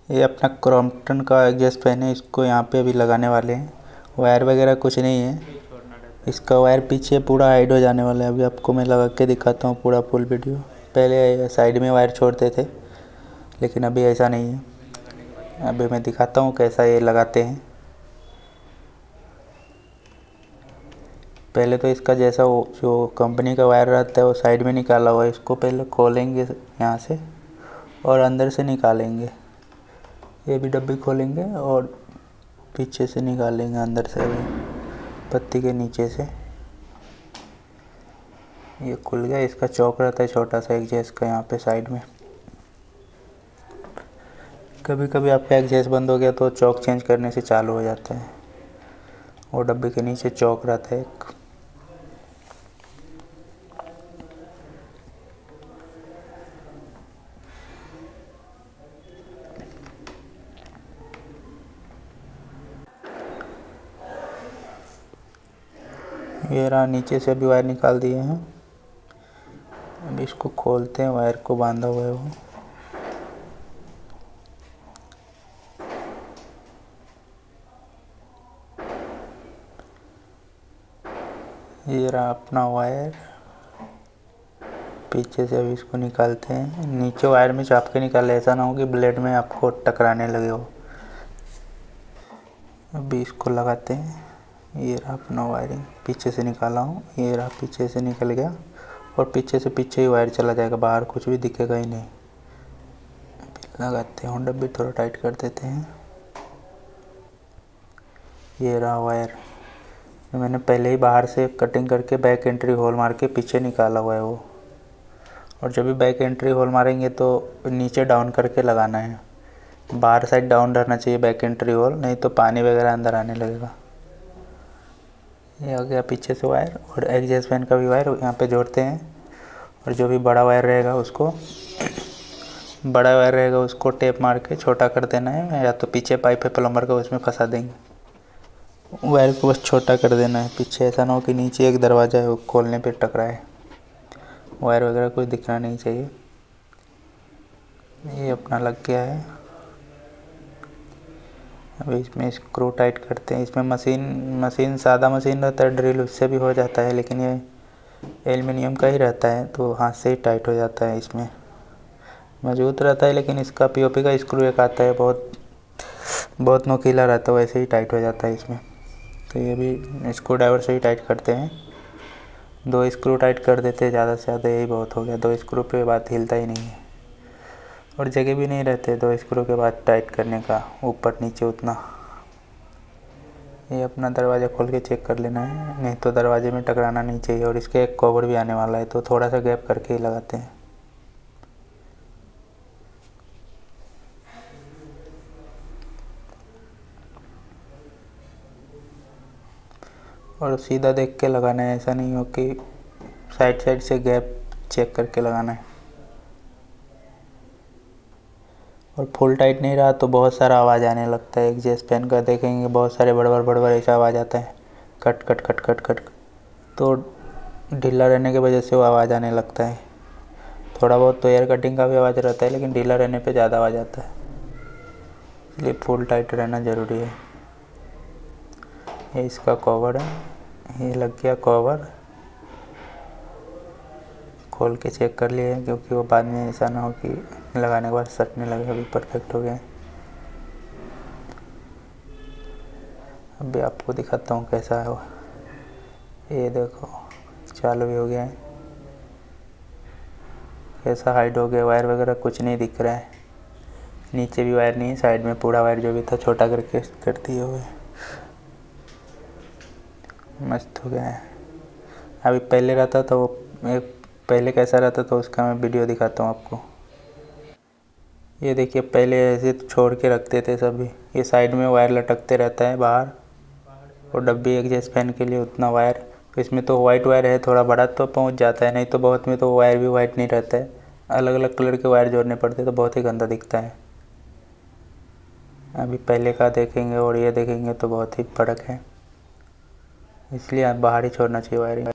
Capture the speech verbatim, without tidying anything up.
ये अपना क्रॉम्पटन का एग्जॉस्ट फैन है, इसको यहाँ पे अभी लगाने वाले हैं। वायर वगैरह कुछ नहीं है, इसका वायर पीछे पूरा हाइड हो जाने वाला है। अभी आपको मैं लगा के दिखाता हूँ पूरा फुल वीडियो। पहले साइड में वायर छोड़ते थे, लेकिन अभी ऐसा नहीं है। अभी मैं दिखाता हूँ कैसा ये लगाते हैं। पहले तो इसका जैसा वो जो कंपनी का वायर रहता है वो साइड में निकाला हुआ है, इसको पहले खोलेंगे यहाँ से और अंदर से निकालेंगे। ये भी डब्बी खोलेंगे और पीछे से निकालेंगे अंदर से, अभी पत्ती के नीचे से। ये खुल गया। इसका चौक रहता है छोटा सा एग्जॉस्ट का यहाँ पे साइड में। कभी कभी आपका एग्जॉस्ट बंद हो गया तो चौक चेंज करने से चालू हो जाता है। और डब्बे के नीचे चौक रहता है एक। ये रहा, नीचे से अभी वायर निकाल दिए हैं। अभी इसको खोलते हैं, वायर को बांधा हुआ है वो। ये रहा अपना वायर। पीछे से अभी इसको निकालते हैं। नीचे वायर में चाप के निकाले, ऐसा ना हो कि ब्लेड में आपको टकराने लगे हो। अभी इसको लगाते हैं। ये रहा अपना वायरिंग, पीछे से निकाला हूँ। ये रहा, पीछे से निकल गया और पीछे से पीछे ही वायर चला जाएगा, बाहर कुछ भी दिखेगा ही नहीं। अभी लगाते हैं, डब्बी थोड़ा टाइट कर देते हैं। ये रहा वायर, मैंने पहले ही बाहर से कटिंग करके बैक एंट्री होल मार के पीछे निकाला हुआ है वो। और जब भी बैक एंट्री होल मारेंगे तो नीचे डाउन करके लगाना है। बाहर साइड डाउन रहना चाहिए बैक एंट्री होल, नहीं तो पानी वगैरह अंदर आने लगेगा। ये हो गया पीछे से वायर। और एग्जॉस्ट फैन का भी वायर यहाँ पे जोड़ते हैं। और जो भी बड़ा वायर रहेगा उसको बड़ा वायर रहेगा उसको टेप मार के छोटा कर देना है, या तो पीछे पाइप है प्लम्बर का उसमें फंसा देंगे। वायर को बस छोटा कर देना है पीछे, ऐसा ना हो कि नीचे एक दरवाज़ा है वो खोलने पे टकराए। वायर वगैरह कुछ दिखना नहीं चाहिए। ये अपना लग गया है। अभी इसमें स्क्रू टाइट करते हैं। इसमें मशीन मशीन सादा मशीन रहता है ड्रिल, उससे भी हो जाता है, लेकिन ये एल्युमिनियम का ही रहता है तो हाथ से ही टाइट हो जाता है। इसमें मजबूत रहता है, लेकिन इसका पीओपी का स्क्रू एक आता है बहुत बहुत नोकीला रहता है, वैसे ही टाइट हो जाता है इसमें। तो ये भी स्क्रू ड्राइवर से ही टाइट करते हैं। दो स्क्रू टाइट कर देते हैं, ज़्यादा से ज़्यादा यही बहुत हो गया। दो स्क्रू पे बात हिलता ही नहीं है और जगह भी नहीं रहते दो स्क्रू के बाद टाइट करने का ऊपर नीचे उतना। ये अपना दरवाज़ा खोल के चेक कर लेना है, नहीं तो दरवाजे में टकराना नहीं चाहिए। और इसके एक कवर भी आने वाला है तो थोड़ा सा गैप करके ही लगाते हैं। और सीधा देख के लगाना है, ऐसा नहीं हो कि साइड साइड से गैप चेक करके लगाना है। और फुल टाइट नहीं रहा तो बहुत सारा आवाज़ आने लगता है। एग्जॉस्ट फैन का देखेंगे बहुत सारे बड़बड़ बड़बड़ ऐसा आवाज़ आता है, कट कट कट कट कट। तो ढीला रहने की वजह से वो आवाज़ आने लगता है। थोड़ा बहुत तो एयर कटिंग का भी आवाज़ रहता है, लेकिन ढीला रहने पे ज़्यादा आवाज़ आता है, इसलिए फुल टाइट रहना ज़रूरी है। ये इसका कवर है, ये लग गया कवर। खोल के चेक कर लिए, क्योंकि वो बाद में ऐसा ना हो कि लगाने के बाद सटने लगे। अभी परफेक्ट हो गया। अभी आपको दिखाता हूँ कैसा है वो। ये देखो चालू भी हो गया है, कैसा हाइड हो गया। वायर वगैरह कुछ नहीं दिख रहा है, नीचे भी वायर नहीं है, साइड में पूरा वायर जो भी था छोटा करके कर दिए हुए। मस्त हो गया है। अभी पहले रहता था वो, एक पहले कैसा रहता था उसका मैं वीडियो दिखाता हूँ आपको। ये देखिए पहले ऐसे छोड़ के रखते थे सभी, ये साइड में वायर लटकते रहता है बाहर। और डब्बी एग्जॉस्ट फैन के लिए उतना वायर, तो इसमें तो वाइट वायर है, थोड़ा बड़ा तो पहुँच जाता है, नहीं तो बहुत में तो वायर भी वाइट नहीं रहता है, अलग अलग कलर के वायर जोड़ने पड़ते हैं तो बहुत ही गंदा दिखता है। अभी पहले का देखेंगे और ये देखेंगे तो बहुत ही फर्क है, इसलिए आप बाहर ही छोड़ना चाहिए वायरिंग।